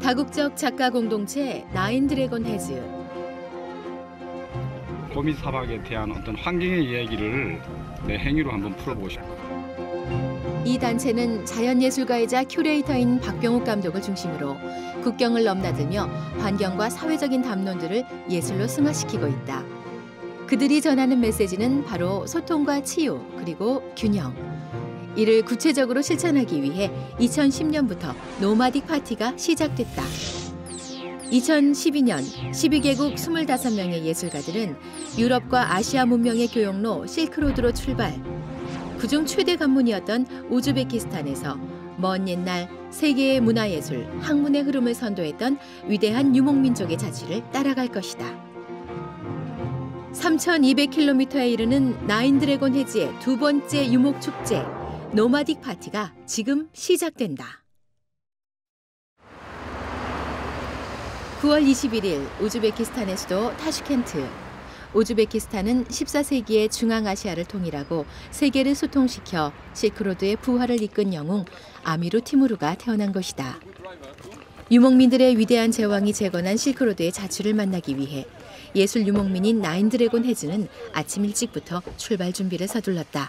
다국적 작가 공동체 나인 드래곤 헤즈. 고미 사막에 대한 어떤 환경의 이야기를 내 행위로 한번 풀어보고 싶어요. 이 단체는 자연예술가이자 큐레이터인 박병욱 감독을 중심으로 국경을 넘나들며 환경과 사회적인 담론들을 예술로 승화시키고 있다. 그들이 전하는 메시지는 바로 소통과 치유, 그리고 균형. 이를 구체적으로 실천하기 위해 2010년부터 노마딕 파티가 시작됐다. 2012년 12개국 25명의 예술가들은 유럽과 아시아 문명의 교역로 실크로드로 출발. 그중 최대 관문이었던 우즈베키스탄에서 먼 옛날 세계의 문화예술, 학문의 흐름을 선도했던 위대한 유목민족의 자취를 따라갈 것이다. 3,200km에 이르는 나인 드래곤 헤즈의 두 번째 유목축제, 노마딕 파티가 지금 시작된다. 9월 21일 우즈베키스탄의 수도 타슈켄트. 우즈베키스탄은 14세기에 중앙아시아를 통일하고 세계를 소통시켜 실크로드의 부활을 이끈 영웅 아미르 티무르가 태어난 것이다. 유목민들의 위대한 제왕이 재건한 실크로드의 자취를 만나기 위해 예술 유목민인 나인 드래곤 헤즈는 아침 일찍부터 출발 준비를 서둘렀다.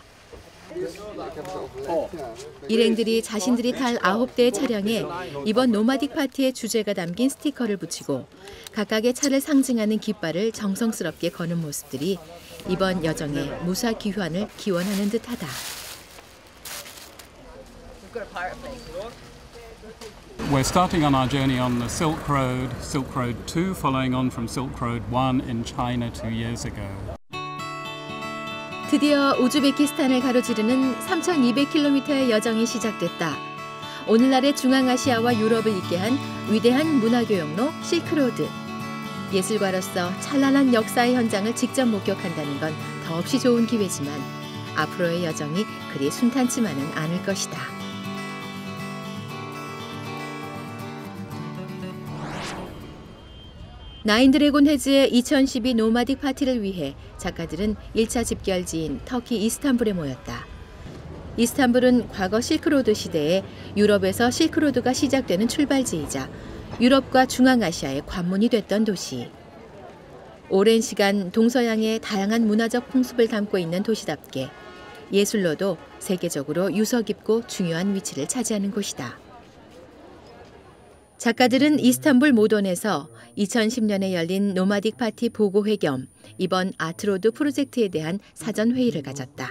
일행들이 자신들이 탈 9대의 차량에 이번 노마딕 파티의 주제가 담긴 스티커를 붙이고 각각의 차를 상징하는 깃발을 정성스럽게 거는 모습들이 이번 여정의 무사귀환을 기원하는 듯하다. We're starting on our journey on the Silk Road 2, following on from Silk Road 1 in China 2 years ago. 드디어 우즈베키스탄을 가로지르는 3,200km의 여정이 시작됐다. 오늘날의 중앙아시아와 유럽을 잇게 한 위대한 문화교역로 실크로드. 예술가로서 찬란한 역사의 현장을 직접 목격한다는 건 더없이 좋은 기회지만 앞으로의 여정이 그리 순탄치만은 않을 것이다. 나인 드래곤 헤즈의 2012 노마딕 파티를 위해 작가들은 1차 집결지인 터키 이스탄불에 모였다. 이스탄불은 과거 실크로드 시대에 유럽에서 실크로드가 시작되는 출발지이자 유럽과 중앙아시아의 관문이 됐던 도시. 오랜 시간 동서양의 다양한 문화적 풍습을 담고 있는 도시답게 예술로도 세계적으로 유서 깊고 중요한 위치를 차지하는 곳이다. 작가들은 이스탄불 모돈에서 2010년에 열린 노마딕 파티 보고회 겸 이번 아트로드 프로젝트에 대한 사전 회의를 가졌다.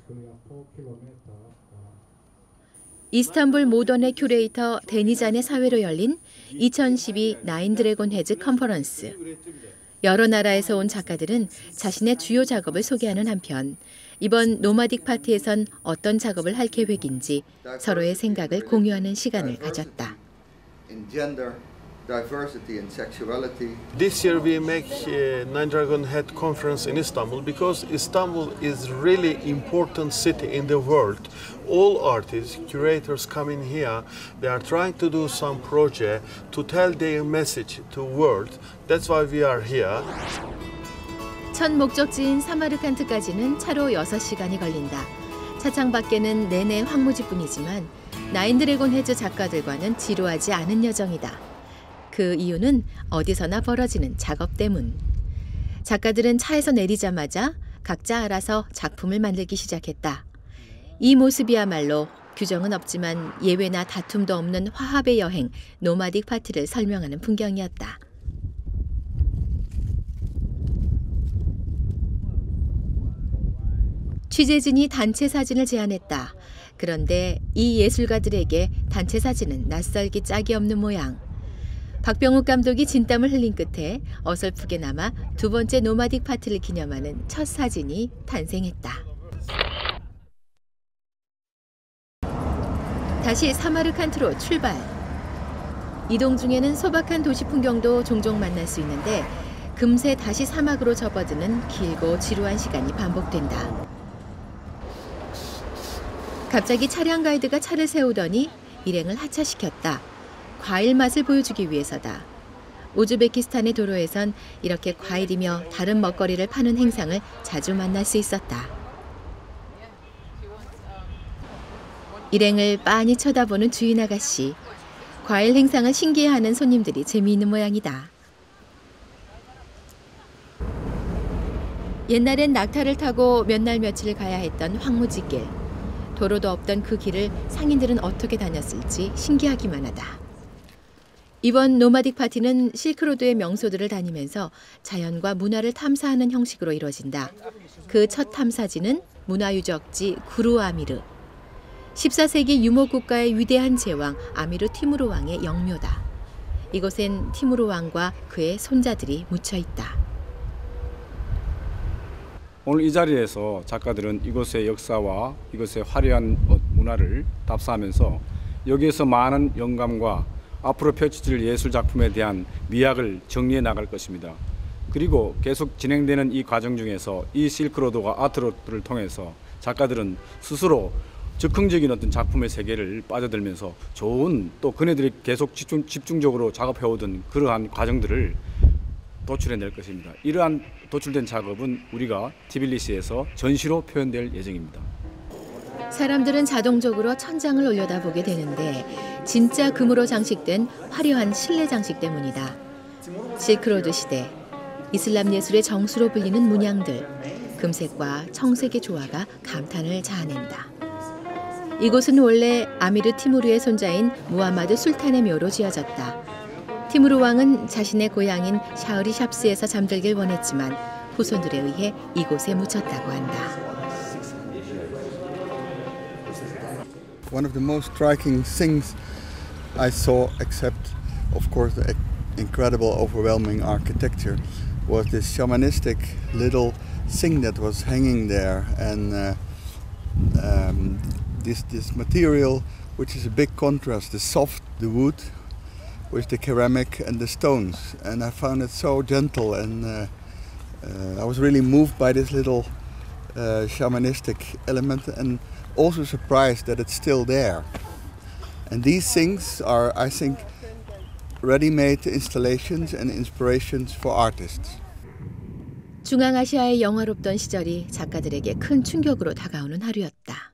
이스탄불 모던의 큐레이터 데니잔의 사회로 열린 2012 나인 드래곤 헤즈 컨퍼런스. 여러 나라에서 온 작가들은 자신의 주요 작업을 소개하는 한편 이번 노마딕 파티에선 어떤 작업을 할 계획인지 서로의 생각을 공유하는 시간을 가졌다. In gender, diversity and sexuality. This year we make Nine Dragon Head Conference in Istanbul because Istanbul is really important city in the world. All artists, curators come in here. They are trying to do some project to tell their message to world. That's why we are here. 첫 목적지인 사마르칸트까지는 차로 6시간이 걸린다. 차창 밖에는 내내 황무지뿐이지만 나인 드래곤 헤즈 작가들과는 지루하지 않은 여정이다. 그 이유는 어디서나 벌어지는 작업 때문. 작가들은 차에서 내리자마자 각자 알아서 작품을 만들기 시작했다. 이 모습이야말로 규정은 없지만 예외나 다툼도 없는 화합의 여행, 노마딕 파티를 설명하는 풍경이었다. 취재진이 단체 사진을 제안했다. 그런데 이 예술가들에게 단체 사진은 낯설기 짝이 없는 모양. 박병욱 감독이 진땀을 흘린 끝에 어설프게나마 두 번째 노마딕 파티를 기념하는 첫 사진이 탄생했다. 다시 사마르칸트로 출발. 이동 중에는 소박한 도시 풍경도 종종 만날 수 있는데 금세 다시 사막으로 접어드는 길고 지루한 시간이 반복된다. 갑자기 차량 가이드가 차를 세우더니 일행을 하차시켰다. 과일 맛을 보여주기 위해서다. 우즈베키스탄의 도로에선 이렇게 과일이며 다른 먹거리를 파는 행상을 자주 만날 수 있었다. 일행을 빤히 쳐다보는 주인 아가씨. 과일 행상을 신기해하는 손님들이 재미있는 모양이다. 옛날엔 낙타를 타고 몇 날 며칠 가야 했던 황무지길. 도로도 없던 그 길을 상인들은 어떻게 다녔을지 신기하기만 하다. 이번 노마딕 파티는 실크로드의 명소들을 다니면서 자연과 문화를 탐사하는 형식으로 이루어진다. 그 첫 탐사지는 문화유적지 구루아미르. 14세기 유목국가의 위대한 제왕 아미르 티무르 왕의 영묘다. 이곳엔 티무르 왕과 그의 손자들이 묻혀 있다. 오늘 이 자리에서 작가들은 이곳의 역사와 이곳의 화려한 문화를 답사하면서 여기에서 많은 영감과 앞으로 펼쳐질 예술 작품에 대한 미학을 정리해 나갈 것입니다. 그리고 계속 진행되는 이 과정 중에서 이 실크로드와 아트로드를 통해서 작가들은 스스로 즉흥적인 어떤 작품의 세계를 빠져들면서 좋은 또 그네들이 계속 집중적으로 작업해오던 그러한 과정들을 도출해낼 것입니다. 이러한 도출된 작업은 우리가 티빌리시에서 전시로 표현될 예정입니다. 사람들은 자동적으로 천장을 올려다보게 되는데 진짜 금으로 장식된 화려한 실내 장식 때문이다. 실크로드 시대, 이슬람 예술의 정수로 불리는 문양들, 금색과 청색의 조화가 감탄을 자아낸다. 이곳은 원래 아미르 티무르의 손자인 무하마드 술탄의 묘로 지어졌다. 티무르 왕은 자신의 고향인 샤흐리 샵스에서 잠들길 원했지만 후손들에 의해 이곳에 묻혔다고 한다. One of the most striking things I saw, except of course the incredible overwhelming architecture, was this shamanistic little thing that was hanging there, and this material, which is a big contrast, the soft, the wood, with the ceramic and the stones, and I found it so gentle, and I was really moved by this little shamanistic element, and also surprised that it's still there. And these things are, I think, ready-made installations and inspirations for artists. 중앙아시아의 영화롭던 시절이 작가들에게 큰 충격으로 다가오는 하루였다.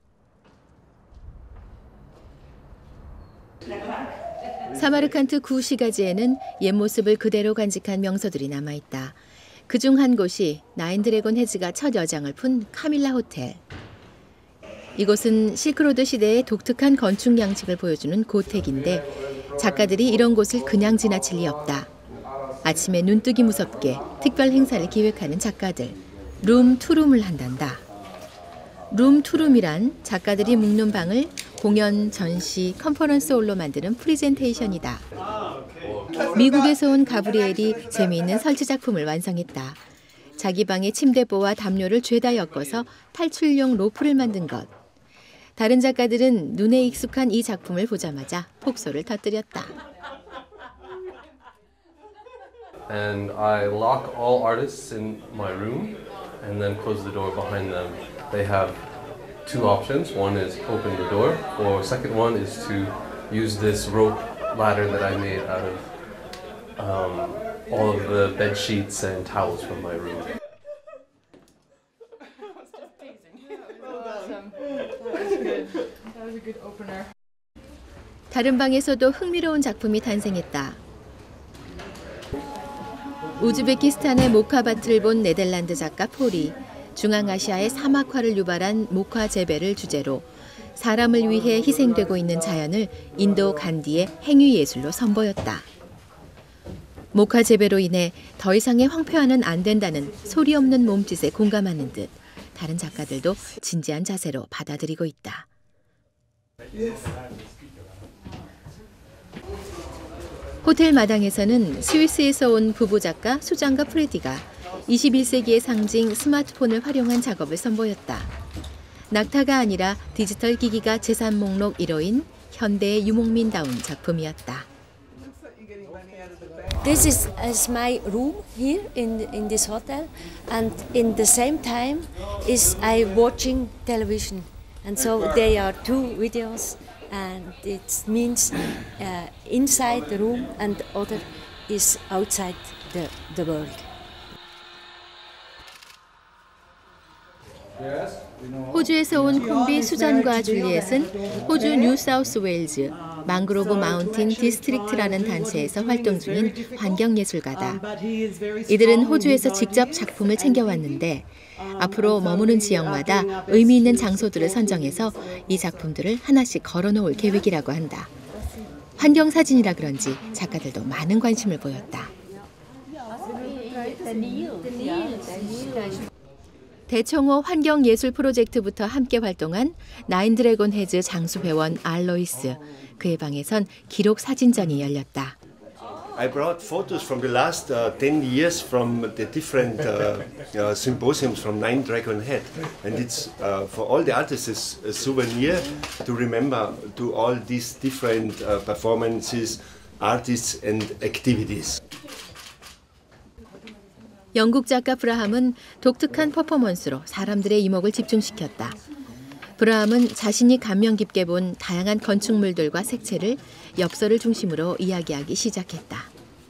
사마르칸트 구시가지에는 옛 모습을 그대로 간직한 명소들이 남아있다. 그중 한 곳이 나인드래곤 헤즈가 첫 여장을 푼 카밀라 호텔. 이곳은 실크로드 시대의 독특한 건축 양식을 보여주는 고택인데 작가들이 이런 곳을 그냥 지나칠 리 없다. 아침에 눈뜨기 무섭게 특별 행사를 기획하는 작가들, 룸 투룸을 한단다. 룸 투룸이란 작가들이 묵는 방을 공연, 전시, 컨퍼런스 홀로 만드는 프리젠테이션이다. 미국에서 온 가브리엘이 재미있는 설치 작품을 완성했다. 자기 방의 침대보와 담요를 죄다 엮어서 탈출용 로프를 만든 것. 다른 작가들은 눈에 익숙한 이 작품을 보자마자 폭소를 터뜨렸다. And I lock all artists in my room and then close the door behind them. They have two options. One is open the door, or second one is to use this rope ladder that I made out of all of the bed sheets and towels from my room. 다른 방에서도 흥미로운 작품이 탄생했다. 우즈베키스탄의 모카밭을 본 네덜란드 작가 폴이 중앙아시아의 사막화를 유발한 목화 재배를 주제로 사람을 위해 희생되고 있는 자연을 인도 간디의 행위예술로 선보였다. 목화 재배로 인해 더 이상의 황폐화는 안 된다는 소리 없는 몸짓에 공감하는 듯 다른 작가들도 진지한 자세로 받아들이고 있다. 호텔 마당에서는 스위스에서 온 부부 작가 수장과 프레디가 21세기의 상징 스마트폰을 활용한 작업을 선보였다. 낙타가 아니라 디지털 기기가 재산 목록 1호인 현대의 유목민다운 작품이었다. This is my room here in this hotel, and in the same time is I watching television, and so they are two videos, and it means inside the room and other is outside the world. 호주에서 온 콤비 수잔과 줄리엣은 호주 뉴사우스 웨일즈 망그로브 마운틴 디스트릭트라는 단체에서 활동 중인 환경예술가다. 이들은 호주에서 직접 작품을 챙겨왔는데 앞으로 머무는 지역마다 의미 있는 장소들을 선정해서 이 작품들을 하나씩 걸어놓을 계획이라고 한다. 환경사진이라 그런지 작가들도 많은 관심을 보였다. 대청호 환경예술 프로젝트부터 함께 활동한 나인드래곤 헤즈 장수회원 알로이스. 그의 방에선 기록 사진전이 열렸다. I brought photos from the last 10 years from the different symposiums from Nine Dragon Head, and it's for all the artists a souvenir to remember to all these different performances, artists and activities. 영국 작가 브라함은 독특한 퍼포먼스로 사람들의 이목을 집중시켰다. 브라함은 자신이 감명 깊게 본 다양한 건축물들과 색채를 엽서를 중심으로 이야기하기 시작했다.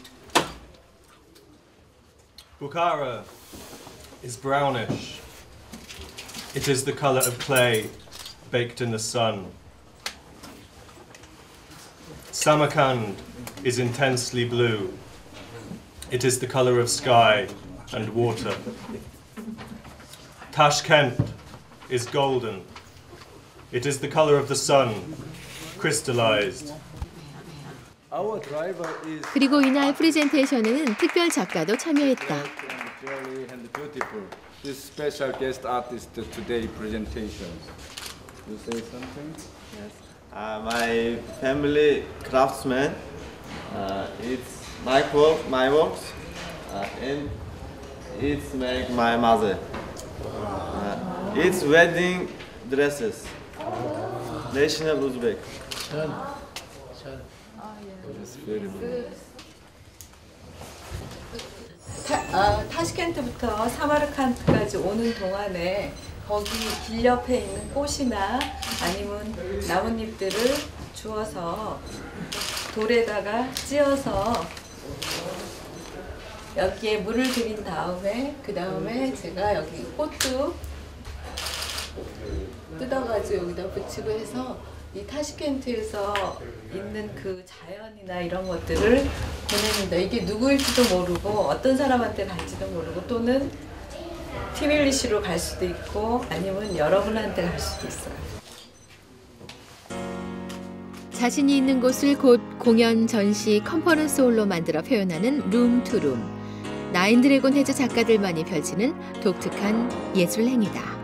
Bukhara is brownish. It is the color of clay baked in the sun. Samarkand is intensely blue. It is the color of sky and water. Tashkent is golden. It is the color of the sun, crystallized. 그리고 이날 프레젠테이션에는 특별 작가도 참여했다. This special guest artist today presentation. You say something? Yes. My family craftsman. It's my works, and it's make my mother. It's wedding dresses. National Uzbek. 타시켄트부터 사마르칸트까지 오는 동안에 거기 길 옆에 있는 꽃이나 아니면 나뭇잎들을 주워서 돌에다가 찧어서 여기에 물을 들인 다음에 그 다음에 제가 여기 꽃도 뜯어가지고 여기다 붙이고 해서 이 타시켄트에서 있는 그 자연이나 이런 것들을 보냅니다. 이게 누구일지도 모르고 어떤 사람한테 갈지도 모르고 또는 티빌리시로 갈 수도 있고 아니면 여러분한테 갈 수도 있어요. 자신이 있는 곳을 곧 공연, 전시, 컨퍼런스 홀로 만들어 표현하는 룸 투 룸. 나인드래곤 헤즈 작가들만이 펼치는 독특한 예술 행위다.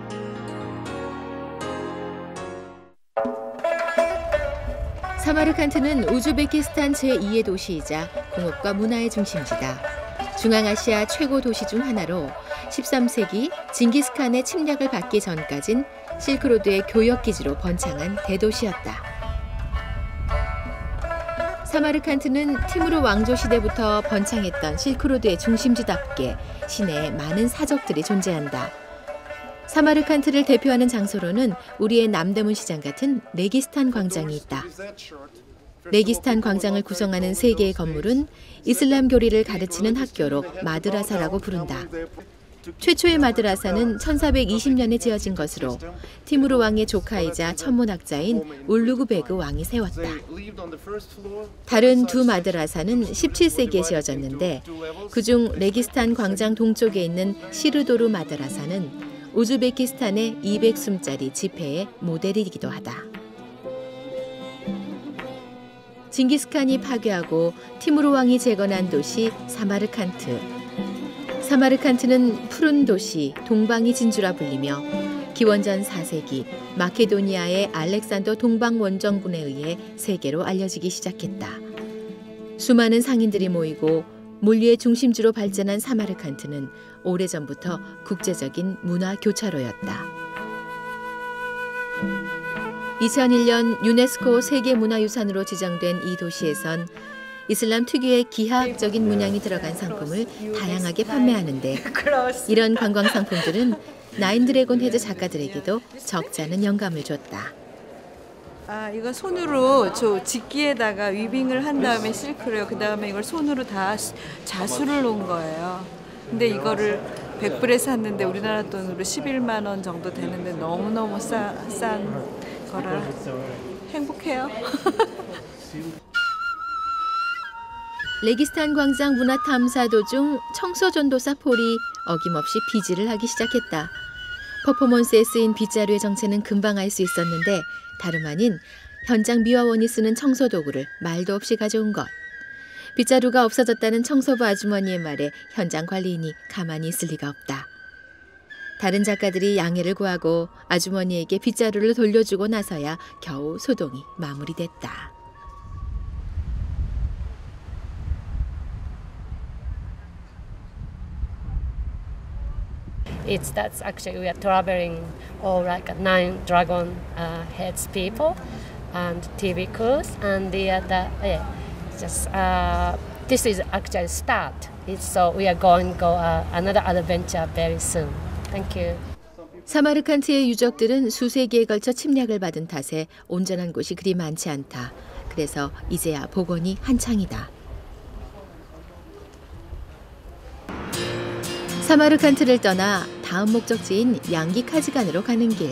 사마르칸트는 우즈베키스탄 제2의 도시이자 공업과 문화의 중심지다. 중앙아시아 최고 도시 중 하나로 13세기 징기스칸의 침략을 받기 전까진 실크로드의 교역기지로 번창한 대도시였다. 사마르칸트는 티무르 왕조 시대부터 번창했던 실크로드의 중심지답게 시내에 많은 사적들이 존재한다. 사마르칸트를 대표하는 장소로는 우리의 남대문 시장 같은 레기스탄 광장이 있다. 레기스탄 광장을 구성하는 3개의 건물은 이슬람 교리를 가르치는 학교로 마드라사라고 부른다. 최초의 마드라사는 1420년에 지어진 것으로 티무르 왕의 조카이자 천문학자인 울루그베그 왕이 세웠다. 다른 두 마드라사는 17세기에 지어졌는데 그중 레기스탄 광장 동쪽에 있는 시르도르 마드라사는 우즈베키스탄의 200숨짜리 지폐의 모델이기도 하다. 징기스칸이 파괴하고 티무르 왕이 재건한 도시 사마르칸트. 사마르칸트는 푸른 도시, 동방의 진주라 불리며 기원전 4세기 마케도니아의 알렉산더 동방 원정군에 의해 세계로 알려지기 시작했다. 수많은 상인들이 모이고 물류의 중심지로 발전한 사마르칸트는 오래전부터 국제적인 문화 교차로였다. 2001년 유네스코 세계문화유산으로 지정된 이 도시에선 이슬람 특유의 기하학적인 문양이 들어간 상품을 다양하게 판매하는데 이런 관광 상품들은 나인드래곤 헤드 작가들에게도 적지 않은 영감을 줬다. 이거 손으로 저 직기에다가 위빙을 한 다음에 실크로요. 그 다음에 이걸 손으로 다 자수를 놓은 거예요. 근데 이거를 100불에 샀는데 우리나라 돈으로 11만 원 정도 되는데 너무너무 싼 거라 행복해요. 레기스탄 광장 문화탐사 도중 청소전도사 폴이 어김없이 비질을 하기 시작했다. 퍼포먼스에 쓰인 빗자루의 정체는 금방 알 수 있었는데 다름 아닌 현장 미화원이 쓰는 청소도구를 말도 없이 가져온 것. 빗자루가 없어졌다는 청소부 아주머니의 말에 현장 관리인이 가만히 있을 리가 없다. 다른 작가들이 양해를 구하고 아주머니에게 빗자루를 돌려주고 나서야 겨우 소동이 마무리됐다. That's actually we are traveling all like 9 dragon heads people and TV crews and this is actually start. So we are going to go another adventure very soon. Thank you. 사마르칸트의 유적들은 수세 기에 걸쳐 침략을 받은 탓에 온전한 곳이 그리 많지 않다. 그래서 이제야 복원이 한창이다. 사마르칸트를 떠나 다음 목적지인 양기 카즈간으로 가는 길.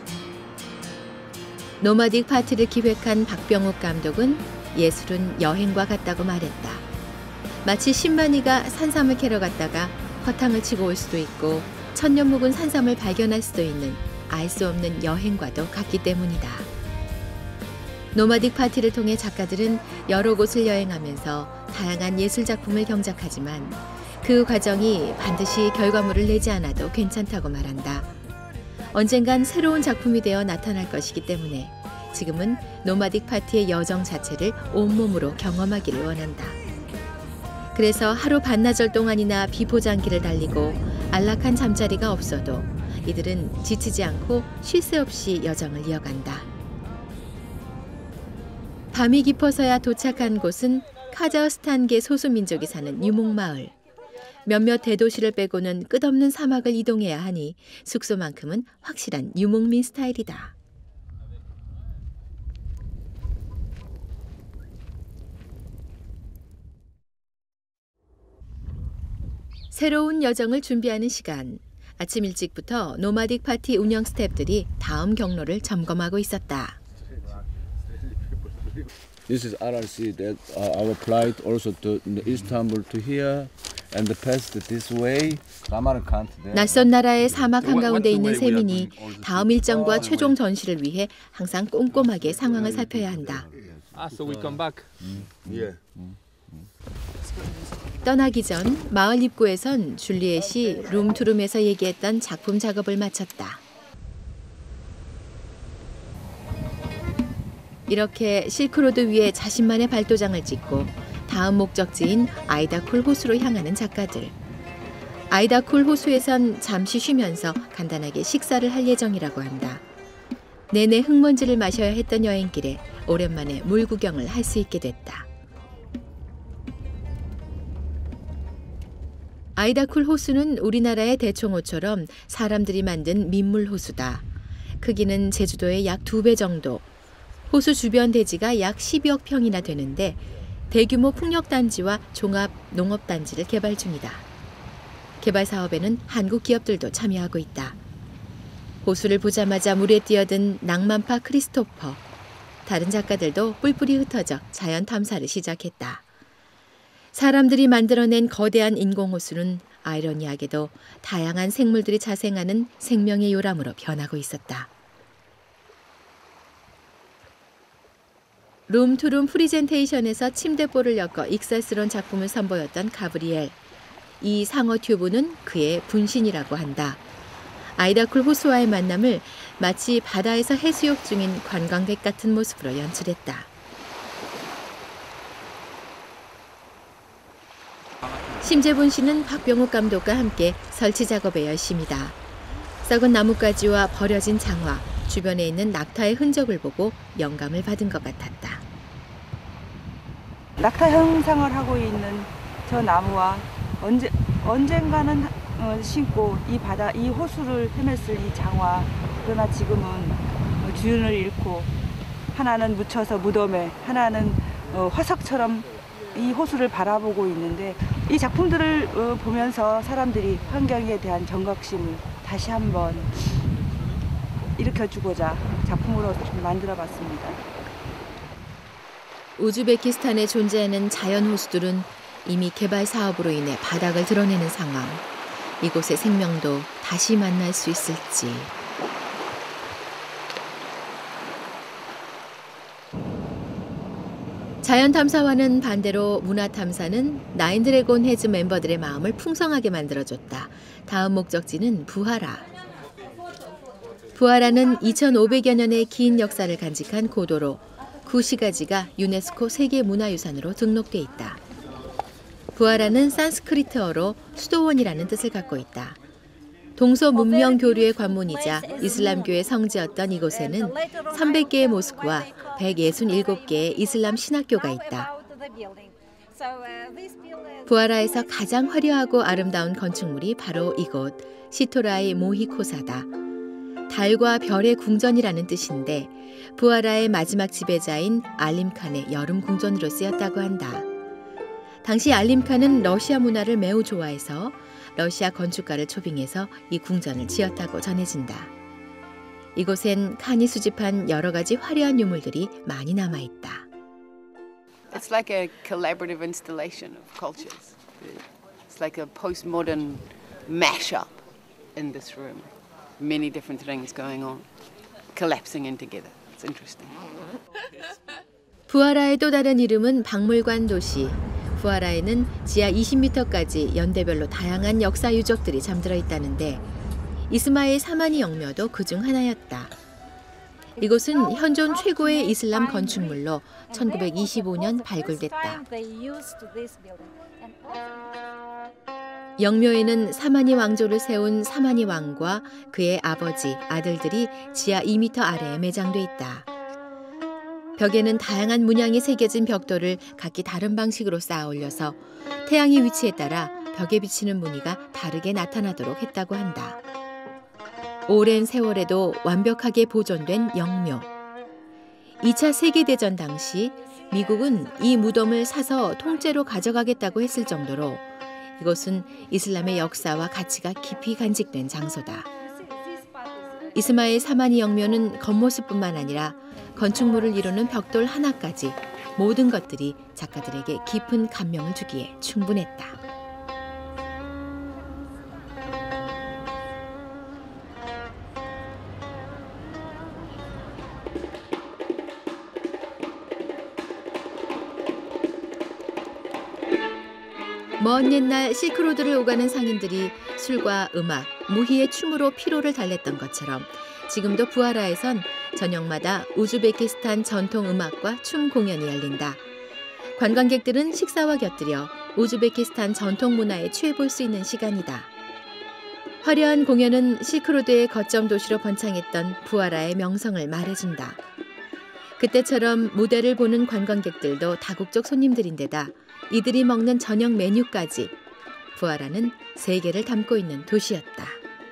노마딕 파티를 기획한 박병욱 감독은 예술은 여행과 같다고 말했다. 마치 신만이가 산삼을 캐러 갔다가 허탕을 치고 올 수도 있고 천년 묵은 산삼을 발견할 수도 있는 알 수 없는 여행과도 같기 때문이다. 노마딕 파티를 통해 작가들은 여러 곳을 여행하면서 다양한 예술 작품을 경작하지만 그 과정이 반드시 결과물을 내지 않아도 괜찮다고 말한다. 언젠간 새로운 작품이 되어 나타날 것이기 때문에 지금은 노마딕 파티의 여정 자체를 온몸으로 경험하기를 원한다. 그래서 하루 반나절 동안이나 비포장길을 달리고 안락한 잠자리가 없어도 이들은 지치지 않고 쉴 새 없이 여정을 이어간다. 밤이 깊어서야 도착한 곳은 카자흐스탄계 소수민족이 사는 유목마을. 몇몇 대도시를 빼고는 끝없는 사막을 이동해야 하니 숙소만큼은 확실한 유목민 스타일이다. 새로운 여정을 준비하는 시간. 아침 일찍부터 노마딕 파티 운영 스태프들이 다음 경로를 점검하고 있었다. This is RRC that our flight also to Istanbul to here and passed this way. 낯선 나라의 사막 한가운데 있는 세민이 다음 일정과 최종 전시를 위해 항상 꼼꼼하게 상황을 살펴야 한다. So we come back. Yeah. 떠나기 전 마을 입구에선 줄리엣이 룸투룸에서 얘기했던 작품 작업을 마쳤다. 이렇게 실크로드 위에 자신만의 발도장을 찍고 다음 목적지인 아이다쿨 호수로 향하는 작가들. 아이다쿨 호수에선 잠시 쉬면서 간단하게 식사를 할 예정이라고 한다. 내내 흙먼지를 마셔야 했던 여행길에 오랜만에 물 구경을 할 수 있게 됐다. 아이다쿨 호수는 우리나라의 대청호처럼 사람들이 만든 민물 호수다. 크기는 제주도의 약 2배 정도. 호수 주변 대지가 약 10여 평이나 되는데 대규모 풍력단지와 종합 농업단지를 개발 중이다. 개발 사업에는 한국 기업들도 참여하고 있다. 호수를 보자마자 물에 뛰어든 낭만파 크리스토퍼. 다른 작가들도 뿔뿔이 흩어져 자연 탐사를 시작했다. 사람들이 만들어낸 거대한 인공호수는 아이러니하게도 다양한 생물들이 자생하는 생명의 요람으로 변하고 있었다. 룸투룸 프리젠테이션에서 침대볼을 엮어 익살스러운 작품을 선보였던 가브리엘. 이 상어 튜브는 그의 분신이라고 한다. 아이다쿨 호수와의 만남을 마치 바다에서 해수욕 중인 관광객 같은 모습으로 연출했다. 심재분 씨는 박병욱 감독과 함께 설치 작업에 열심이다. 썩은 나뭇가지와 버려진 장화, 주변에 있는 낙타의 흔적을 보고 영감을 받은 것 같았다. 낙타 형상을 하고 있는 저 나무와 언젠가는 신고 이 호수를 헤맸을 이 장화, 그러나 지금은 주인을 잃고 하나는 묻혀서 무덤에, 하나는 화석처럼 이 호수를 바라보고 있는데 이 작품들을 보면서 사람들이 환경에 대한 경각심을 다시 한번 일으켜주고자 작품으로 좀 만들어봤습니다. 우즈베키스탄에 존재하는 자연 호수들은 이미 개발 사업으로 인해 바닥을 드러내는 상황. 이곳의 생명도 다시 만날 수 있을지. 자연 탐사와는 반대로 문화 탐사는 나인드래곤 헤즈 멤버들의 마음을 풍성하게 만들어줬다. 다음 목적지는 부하라. 부하라는 2500여 년의 긴 역사를 간직한 고도로 구시가지가 유네스코 세계문화유산으로 등록돼 있다. 부하라는 산스크리트어로 수도원이라는 뜻을 갖고 있다. 동서 문명 교류의 관문이자 이슬람교의 성지였던 이곳에는 300개의 모스크와 167개의 이슬람 신학교가 있다. 부하라에서 가장 화려하고 아름다운 건축물이 바로 이곳 시토라이 모히코사다. 달과 별의 궁전이라는 뜻인데 부하라의 마지막 지배자인 알림칸의 여름 궁전으로 쓰였다고 한다. 당시 알림칸은 러시아 문화를 매우 좋아해서 러시아 건축가를 초빙해서 이 궁전을 지었다고 전해진다. 이곳엔 칸이 수집한 여러 가지 화려한 유물들이 많이 남아있다. It's like a collaborative installation of cultures. It's like a postmodern mashup in this room. Many different things going on, collapsing in together. It's interesting. 부하라의 또 다른 이름은 박물관 도시. 부하라에는 지하 20m까지 연대별로 다양한 역사 유적들이 잠들어 있다는데 이스마일 사마니 영묘도 그중 하나였다. 이곳은 현존 최고의 이슬람 건축물로 1925년 발굴됐다. 영묘에는 사마니 왕조를 세운 사마니 왕과 그의 아버지, 아들들이 지하 2m 아래에 매장돼 있다. 벽에는 다양한 문양이 새겨진 벽돌을 각기 다른 방식으로 쌓아 올려서 태양의 위치에 따라 벽에 비치는 무늬가 다르게 나타나도록 했다고 한다. 오랜 세월에도 완벽하게 보존된 영묘. 2차 세계대전 당시 미국은 이 무덤을 사서 통째로 가져가겠다고 했을 정도로 이곳은 이슬람의 역사와 가치가 깊이 간직된 장소다. 이스마일 사마니 영묘는 겉모습뿐만 아니라 건축물을 이루는 벽돌 하나까지 모든 것들이 작가들에게 깊은 감명을 주기에 충분했다. 먼 옛날 실크로드를 오가는 상인들이 술과 음악, 무희의 춤으로 피로를 달랬던 것처럼 지금도 부하라에선 저녁마다 우즈베키스탄 전통 음악과 춤 공연이 열린다. 관광객들은 식사와 곁들여 우즈베키스탄 전통 문화에 취해볼 수 있는 시간이다. 화려한 공연은 실크로드의 거점 도시로 번창했던 부하라의 명성을 말해준다. 그때처럼 무대를 보는 관광객들도 다국적 손님들인데다 이들이 먹는 저녁 메뉴까지 부하라는 세계를 담고 있는 도시였다.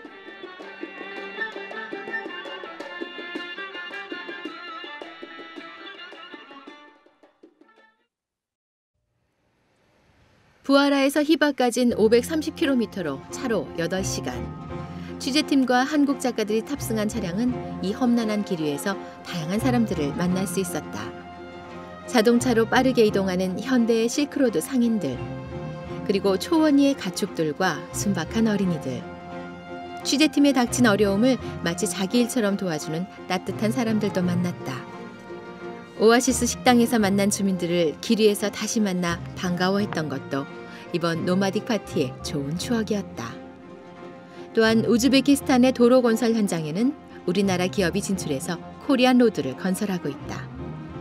부하라에서 히바까지는 530km로 차로 8시간. 취재팀과 한국 작가들이 탑승한 차량은 이 험난한 길 위에서 다양한 사람들을 만날 수 있었다. 자동차로 빠르게 이동하는 현대의 실크로드 상인들, 그리고 초원위의 가축들과 순박한 어린이들. 취재팀에 닥친 어려움을 마치 자기 일처럼 도와주는 따뜻한 사람들도 만났다. 오아시스 식당에서 만난 주민들을 길 위에서 다시 만나 반가워했던 것도 이번 노마딕 파티의 좋은 추억이었다. 또한 우즈베키스탄의 도로 건설 현장에는 우리나라 기업이 진출해서 코리안 로드를 건설하고 있다.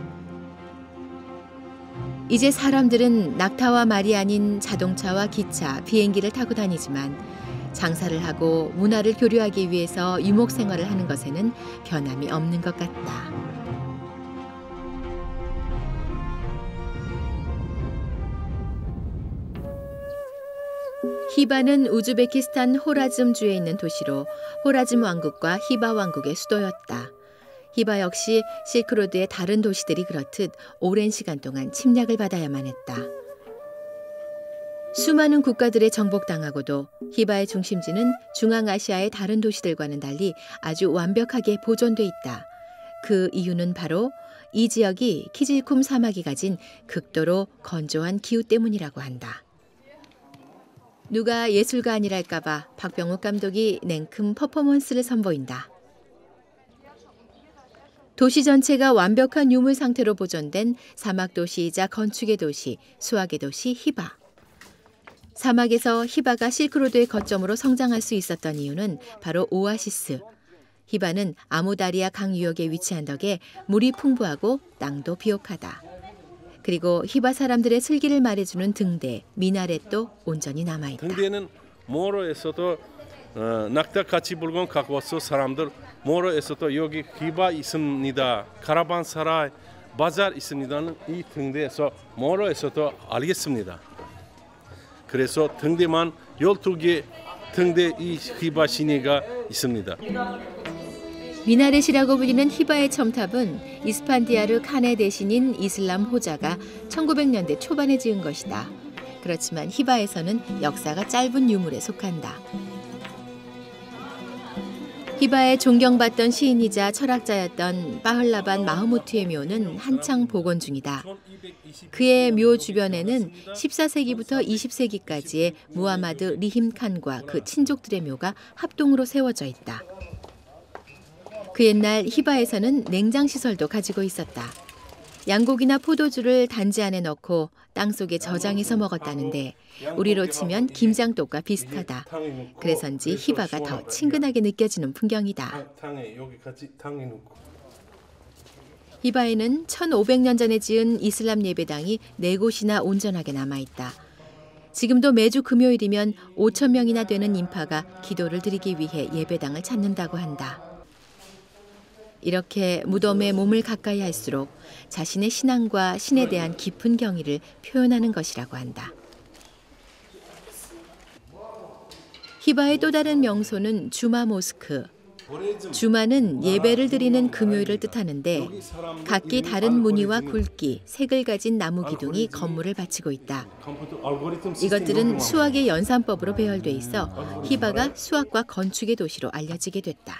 이제 사람들은 낙타와 말이 아닌 자동차와 기차, 비행기를 타고 다니지만 장사를 하고 문화를 교류하기 위해서 유목 생활을 하는 것에는 변함이 없는 것 같다. 히바는 우즈베키스탄 호라즘주에 있는 도시로 호라즘 왕국과 히바 왕국의 수도였다. 히바 역시 실크로드의 다른 도시들이 그렇듯 오랜 시간 동안 침략을 받아야만 했다. 수많은 국가들에 정복당하고도 히바의 중심지는 중앙아시아의 다른 도시들과는 달리 아주 완벽하게 보존돼 있다. 그 이유는 바로 이 지역이 키질쿰 사막이 가진 극도로 건조한 기후 때문이라고 한다. 누가 예술가아니랄까봐 박병욱 감독이 냉큼 퍼포먼스를 선보인다. 도시 전체가 완벽한 유물 상태로 보존된 사막 도시이자 건축의 도시, 수학의 도시 히바. 사막에서 히바가 실크로드의 거점으로 성장할 수 있었던 이유는 바로 오아시스. 히바는 아무다리아 강 유역에 위치한 덕에 물이 풍부하고 땅도 비옥하다. 그리고 히바 사람들의 슬기를 말해주는 등대, 미나렛도 온전히 남아있다. 등대는 모로에서도 낙타같이 물건 갖고 와서 사람들 모로에서도 여기 히바 있습니다. 카라반사라이 바जार 있습니다는 이 등대에서 모로에서도 알겠습니다. 그래서 등대만 12개 등대 이 히바 시내가 있습니다. 미나렛이라고 불리는 히바의 첨탑은 이스판디아르 칸의 대신인 이슬람 호자가 1900년대 초반에 지은 것이다. 그렇지만 히바에서는 역사가 짧은 유물에 속한다. 히바의 존경받던 시인이자 철학자였던 바흘라반 마흐무트의 묘는 한창 복원 중이다. 그의 묘 주변에는 14세기부터 20세기까지의 무하마드 리힘 칸과 그 친족들의 묘가 합동으로 세워져 있다. 그 옛날 히바에서는 냉장시설도 가지고 있었다. 양고기나 포도주를 단지 안에 넣고 땅속에 저장해서 먹었다는데 우리로 치면 김장떡과 비슷하다. 그래서인지 히바가 더 친근하게 느껴지는 풍경이다. 히바에는 1500년 전에 지은 이슬람 예배당이 4곳이나 온전하게 남아있다. 지금도 매주 금요일이면 5,000명이나 되는 인파가 기도를 드리기 위해 예배당을 찾는다고 한다. 이렇게 무덤에 몸을 가까이 할수록 자신의 신앙과 신에 대한 깊은 경의를 표현하는 것이라고 한다. 히바의 또 다른 명소는 주마 모스크. 주마는 예배를 드리는 금요일을 뜻하는데 각기 다른 무늬와 굵기, 색을 가진 나무 기둥이 건물을 바치고 있다. 이것들은 수학의 연산법으로 배열돼 있어 히바가 수학과 건축의 도시로 알려지게 됐다.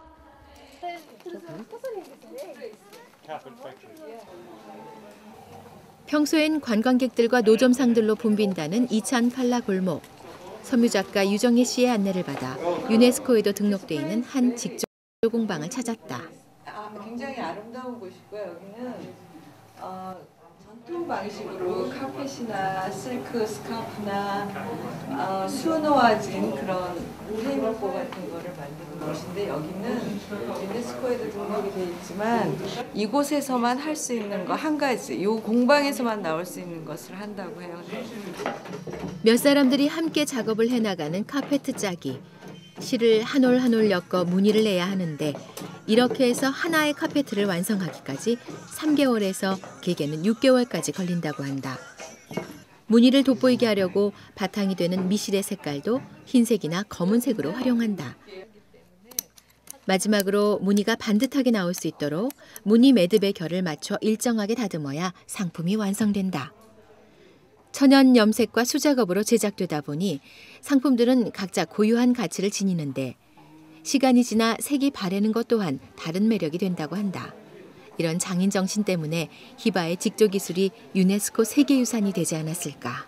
평소엔 관광객들과 노점상들로 붐빈다는 이찬팔라 골목. 섬유작가 유정혜 씨의 안내를 받아 유네스코에도 등록돼 있는 한 직조 공방을 찾았다. 굉장히 아름다운 곳이고요. 여기는 전통 방식으로 카펫이나 실크 스카프나 수놓아진 그런 테이블보 같은 거를 만드는 곳인데 여기는 유네스코에도 등록이 돼 있지만 이곳에서만 할 수 있는 거 한 가지, 이 공방에서만 나올 수 있는 것을 한다고 해요. 몇 사람들이 함께 작업을 해나가는 카페트 짜기. 실을 한 올 한 올 엮어 무늬를 내야 하는데 이렇게 해서 하나의 카페트를 완성하기까지 3개월에서 길게는 6개월까지 걸린다고 한다. 무늬를 돋보이게 하려고 바탕이 되는 미실의 색깔도 흰색이나 검은색으로 활용한다. 마지막으로 무늬가 반듯하게 나올 수 있도록 무늬 매듭의 결을 맞춰 일정하게 다듬어야 상품이 완성된다. 천연 염색과 수작업으로 제작되다 보니 상품들은 각자 고유한 가치를 지니는데 시간이 지나 색이 바래는 것 또한 다른 매력이 된다고 한다. 이런 장인 정신 때문에 히바의 직조 기술이 유네스코 세계유산이 되지 않았을까.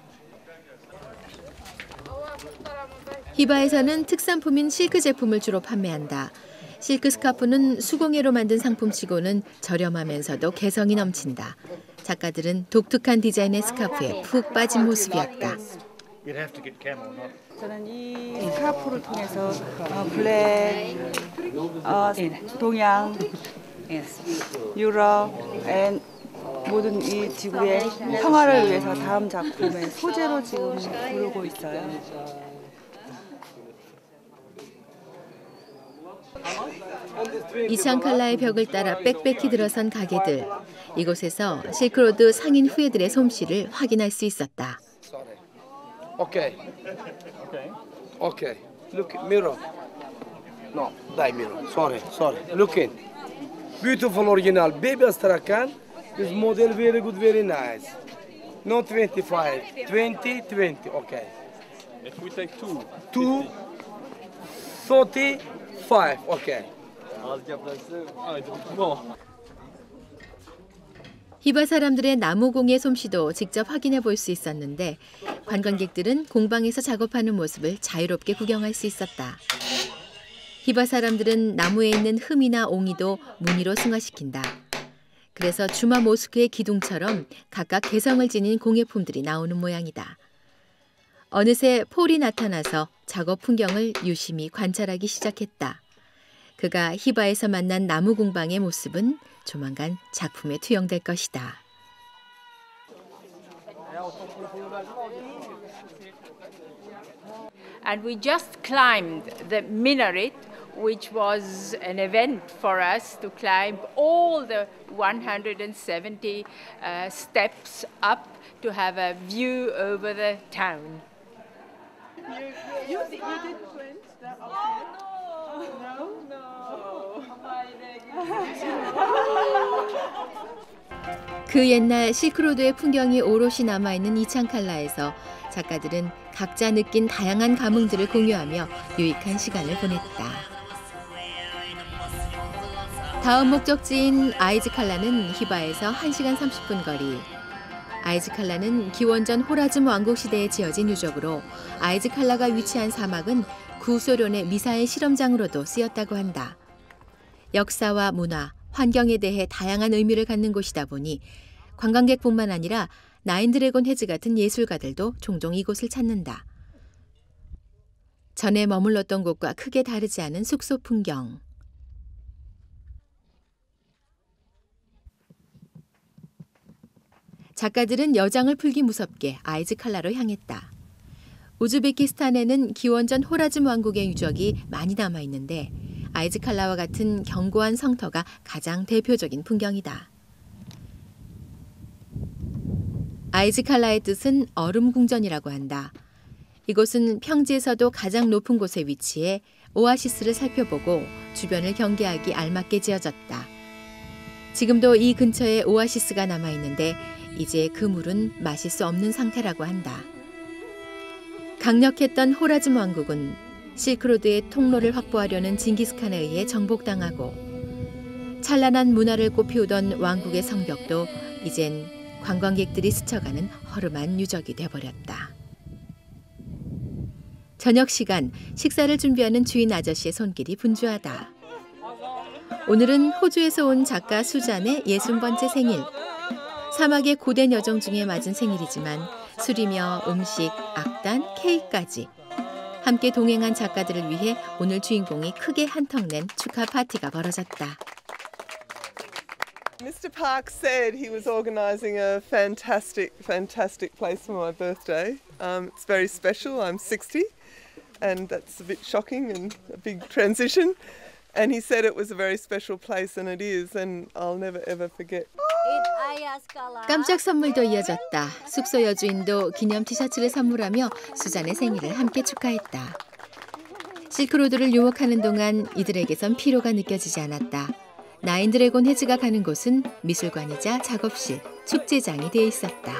히바에서는 특산품인 실크 제품을 주로 판매한다. 실크 스카프는 수공예로 만든 상품치고는 저렴하면서도 개성이 넘친다. 작가들은 독특한 디자인의 스카프에 푹 빠진 모습이었다. 저는 이 스카프를 통해서 블랙, 동양, 유럽, 모든 이 지구의 평화를 위해서 다음 작품의 소재로 지금 부르고 있어요. 이찬칼라의 벽을 따라 빽빽히 들어선 가게들. 이곳에서 실크로드 상인 후예들의 솜씨를 확인할 수 있었다. Okay. Okay. Look, mirror. No, die mirror. Sorry. Look in. Beautiful original. Baby Astrakhan. This model very good, very nice. No 25. 20. Okay. If we take two. 35. Okay. 히바 사람들의 나무공예 솜씨도 직접 확인해 볼 수 있었는데 관광객들은 공방에서 작업하는 모습을 자유롭게 구경할 수 있었다. 히바 사람들은 나무에 있는 흠이나 옹이도 무늬로 승화시킨다. 그래서 주마 모스크의 기둥처럼 각각 개성을 지닌 공예품들이 나오는 모양이다. 어느새 폴이 나타나서 작업 풍경을 유심히 관찰하기 시작했다. 그가 히바에서 만난 나무 공방의 모습은 조만간 작품에 투영될 것이다. And we just climbed the minaret, which was an event for us to climb all the 170 steps up to have a view over the town. You did French? 그 옛날 실크로드의 풍경이 오롯이 남아있는 이창칼라에서 작가들은 각자 느낀 다양한 감흥들을 공유하며 유익한 시간을 보냈다. 다음 목적지인 아이즈칼라는 히바에서 1시간 30분 거리. 아이즈칼라는 기원전 호라즘 왕국 시대에 지어진 유적으로 아이즈칼라가 위치한 사막은 구소련의 미사일 실험장으로도 쓰였다고 한다. 역사와 문화, 환경에 대해 다양한 의미를 갖는 곳이다 보니 관광객뿐만 아니라 나인드래곤 헤즈 같은 예술가들도 종종 이곳을 찾는다. 전에 머물렀던 곳과 크게 다르지 않은 숙소 풍경. 작가들은 여장을 풀기 무섭게 아이즈칼라로 향했다. 우즈베키스탄에는 기원전 호라즘 왕국의 유적이 많이 남아있는데 아이즈칼라와 같은 견고한 성터가 가장 대표적인 풍경이다. 아이즈칼라의 뜻은 얼음궁전이라고 한다. 이곳은 평지에서도 가장 높은 곳에 위치해 오아시스를 살펴보고 주변을 경계하기 알맞게 지어졌다. 지금도 이 근처에 오아시스가 남아있는데 이제 그 물은 마실 수 없는 상태라고 한다. 강력했던 호라즘 왕국은 실크로드의 통로를 확보하려는 징기스칸에 의해 정복당하고 찬란한 문화를 꽃피우던 왕국의 성벽도 이젠 관광객들이 스쳐가는 허름한 유적이 돼버렸다. 저녁 시간 식사를 준비하는 주인 아저씨의 손길이 분주하다. 오늘은 호주에서 온 작가 수잔의 60번째 생일. 사막의 고된 여정 중에 맞은 생일이지만 술이며 음식, 악단, 케이크까지 함께 동행한 작가들을 위해 오늘 주인공이 크게 한턱 낸 축하 파티가 벌어졌다. Mr. Park said he was organising a fantastic place for my birthday. It's very special. I'm 60, and that's a bit shocking and a big transition. And he said it was a very special place, and it is, and I'll never ever forget. 깜짝 선물도 이어졌다. 숙소 여주인도 기념 티셔츠를 선물하며 수잔의 생일을 함께 축하했다. 실크로드를 유목하는 동안 이들에게선 피로가 느껴지지 않았다. 나인드래곤 헤즈가 가는 곳은 미술관이자 작업실, 축제장이 되어 있었다.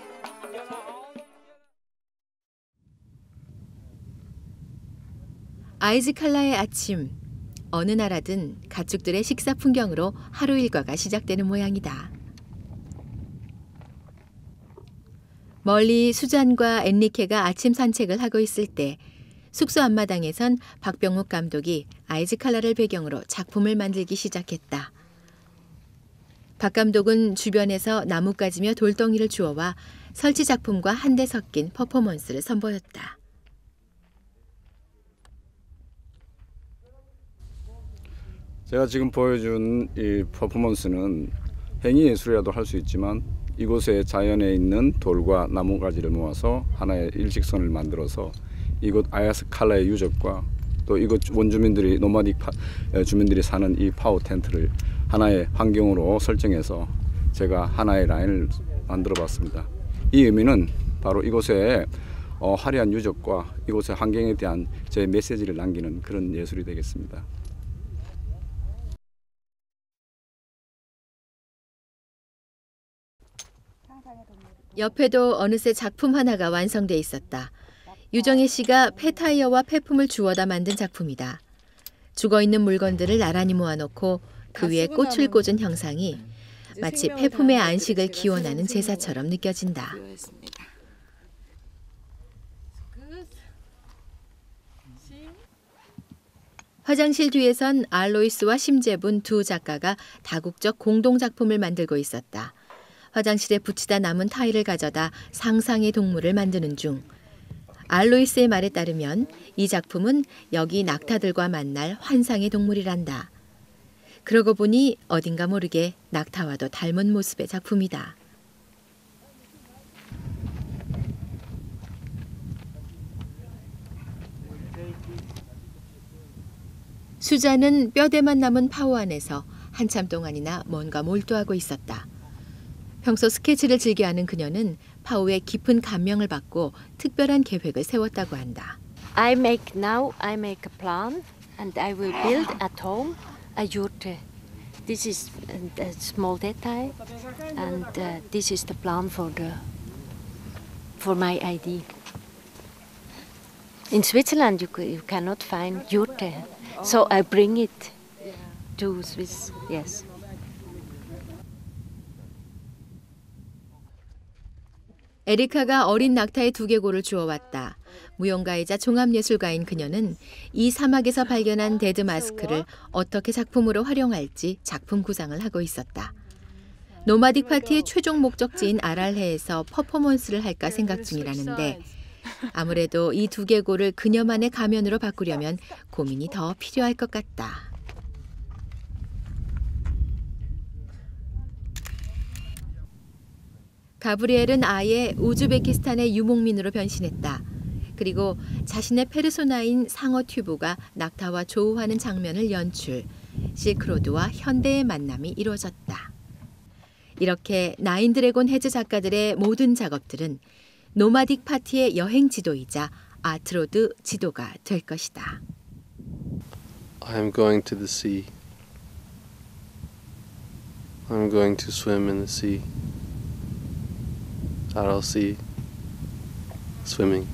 아이즈칼라의 아침. 어느 나라든 가축들의 식사 풍경으로 하루 일과가 시작되는 모양이다. 멀리 수잔과 엔리케가 아침 산책을 하고 있을 때 숙소 앞마당에선 박병욱 감독이 아이즈칼라를 배경으로 작품을 만들기 시작했다. 박 감독은 주변에서 나뭇가지며 돌덩이를 주워와 설치 작품과 한데 섞인 퍼포먼스를 선보였다. 제가 지금 보여준 이 퍼포먼스는 행위 예술이라도 할 수 있지만 이곳에 자연에 있는 돌과 나뭇가지를 모아서 하나의 일직선을 만들어서 이곳 아이즈칼라의 유적과 또 이곳 원주민들이 노마딕 주민들이 사는 이 파워 텐트를 하나의 환경으로 설정해서 제가 하나의 라인을 만들어 봤습니다. 이 의미는 바로 이곳에 화려한 유적과 이곳의 환경에 대한 제 메시지를 남기는 그런 예술이 되겠습니다. 옆에도 어느새 작품 하나가 완성돼 있었다. 유정혜 씨가 폐타이어와 폐품을 주워다 만든 작품이다. 죽어있는 물건들을 나란히 모아놓고 그 위에 꽃을 꽂은 형상이 마치 폐품의 안식을 기원하는 제사처럼 느껴진다. 화장실 뒤에선 알로이스와 심재분 두 작가가 다국적 공동작품을 만들고 있었다. 화장실에 붙이다 남은 타일을 가져다 상상의 동물을 만드는 중. 알로이스의 말에 따르면 이 작품은 여기 낙타들과 만날 환상의 동물이란다. 그러고 보니 어딘가 모르게 낙타와도 닮은 모습의 작품이다. 수자는 뼈대만 남은 파우 안에서 한참 동안이나 뭔가 몰두하고 있었다. 평소 스케치를 즐겨하는 그녀는 파우의 깊은 감명을 받고 특별한 계획을 세웠다고 한다. I make a plan and I will build at home a yurte. This is a small detail and this is the plan for my idea. In Switzerland you cannot find yurte, so I bring it to Swiss. Yes. 에리카가 어린 낙타의 두개골을 주워왔다. 무용가이자 종합예술가인 그녀는 이 사막에서 발견한 데드 마스크를 어떻게 작품으로 활용할지 작품 구상을 하고 있었다. 노마딕 파티의 최종 목적지인 아랄해에서 퍼포먼스를 할까 생각 중이라는데 아무래도 이 두개골을 그녀만의 가면으로 바꾸려면 고민이 더 필요할 것 같다. 가브리엘은 아예 우즈베키스탄의 유목민으로 변신했다. 그리고 자신의 페르소나인 상어 튜브가 낙타와 조우하는 장면을 연출, 실크로드와 현대의 만남이 이루어졌다. 이렇게 나인드래곤 헤즈 작가들의 모든 작업들은 노마딕 파티의 여행 지도이자 아트로드 지도가 될 것이다. I am going to the sea. I'm going to swim in the sea. Aral Sea. Swimming.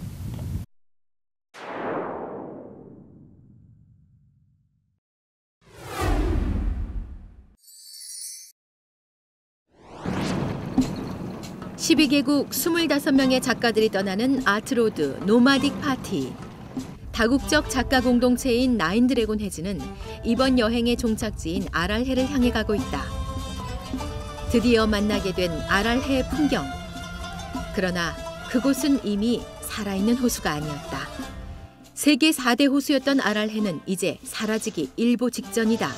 (12개국) 25명의 작가들이 떠나는 아트로드 노마딕 파티. 다국적 작가 공동체인 나인드래곤 헤즈는 이번 여행의 종착지인 아랄해를 향해 가고 있다. 드디어 만나게 된 아랄해 풍경. 그러나 그곳은 이미 살아있는 호수가 아니었다. 세계 4대 호수였던 아랄해는 이제 사라지기 일보 직전이다.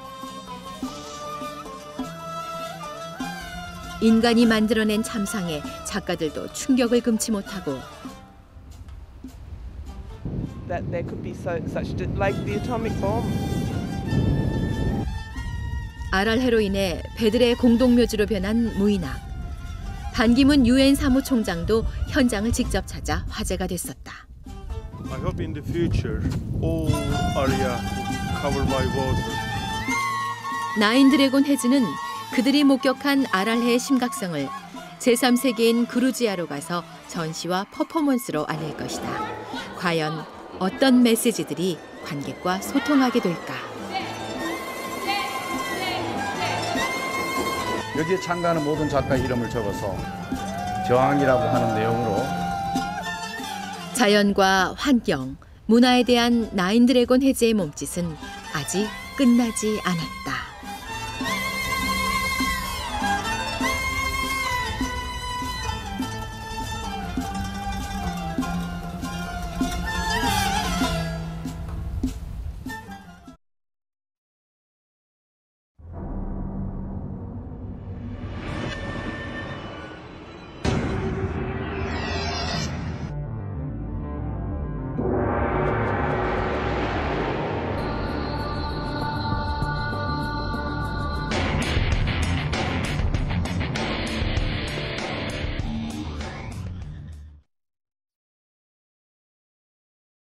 인간이 만들어낸 참상에 작가들도 충격을 금치 못하고 that there could be such like the atomic bomb. 아랄해로 인해 배들의 공동묘지로 변한 무인항. 반기문 유엔 사무총장도 현장을 직접 찾아 화제가 됐었다. I hope in the future all area covered by water. 나인드래곤 헤즈는 그들이 목격한 아랄해의 심각성을 제3세계인 그루지아로 가서 전시와 퍼포먼스로 알릴 것이다. 과연 어떤 메시지들이 관객과 소통하게 될까? 여기에 참가하는 모든 작가 이름을 적어서 저항이라고 하는 내용으로 자연과 환경, 문화에 대한 나인드래곤 헤즈의 몸짓은 아직 끝나지 않았다.